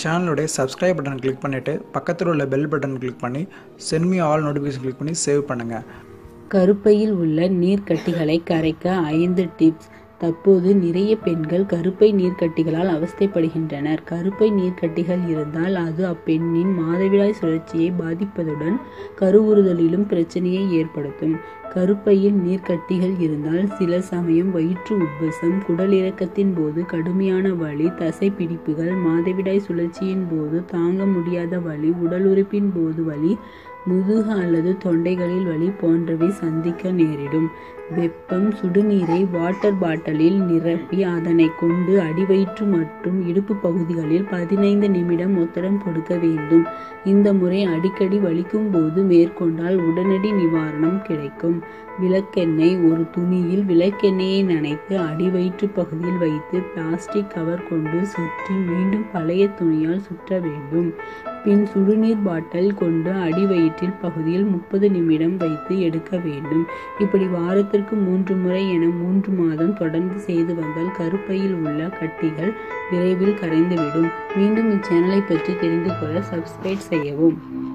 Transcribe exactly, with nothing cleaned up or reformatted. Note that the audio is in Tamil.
சேனலுடைய சப்ஸ்கிரைப் பட்டன் கிளிக் பண்ணிவிட்டு பக்கத்தில் உள்ள பெல் பட்டன் கிளிக் பண்ணி send me all notification click பண்ணி சேவ் பண்ணுங்கள். கருப்பையில் உள்ள நீர்க்கட்டிகளை கரைக்க ஐந்து டிப்ஸ். தற்போது நிறைய பெண்கள் கருப்பை நீர்க்கட்டிகளால் அவஸ்தைப்படுகின்றனர். கருப்பை நீர்க்கட்டிகள் இருந்தால் அது அப்பெண்ணின் மாதவிடாய் சுழற்சியை பாதிப்பதுடன் கருவுறுதலிலும் பிரச்சனையை ஏற்படுத்தும். கருப்பையில் நீர்க்கட்டிகள் இருந்தால் சில சமயம் வயிற்று உப்பசம், குடல் இறக்கத்தின் போது கடுமையான வலி, தசை பிடிப்புகள், மாதவிடாய் சுழற்சியின் போது தாங்க முடியாத வலி, உடல் உறுப்பின் போது வலி, முதுகு அல்லது தொண்டைகளில் வலி போன்றவை சந்திக்க நேரிடும். வெப்பம் சுடுநீரை வாட்டர் பாட்டிலில் நிரப்பி அதனை கொண்டு அடிவயிற்று மற்றும் இடுப்பு பகுதிகளில் பதினைந்து நிமிடம் ஒத்தடம் கொடுக்க வேண்டும். இந்த முறை அடிக்கடி வலிக்கும் போது மேற்கொண்டால் உடனடி நிவாரணம் கிடைக்கும். விளக்கெண்ணெய் ஒரு துணியில் விளக்கெண்ணெயை நனைத்து அடிவயிற்று பகுதியில் வைத்து பிளாஸ்டிக் கவர் கொண்டு சுற்றி மீண்டும் பழைய துணியால் சுற்ற வேண்டும். பின் சுடுநீர் பாட்டில் கொண்டு அடிவயிற்றில் பகுதியில் முப்பது நிமிடம் வைத்து எடுக்க வேண்டும். இப்படி வாரத்திற்கு மூன்று முறை என மூன்று மாதம் தொடர்ந்து செய்து வந்தால் கருப்பையில் உள்ள கட்டிகள் விரைவில் கரைந்துவிடும். மீண்டும் இச்சேனலை பற்றி தெரிந்து கொள்ள சப்ஸ்கிரைப் செய்யவும்.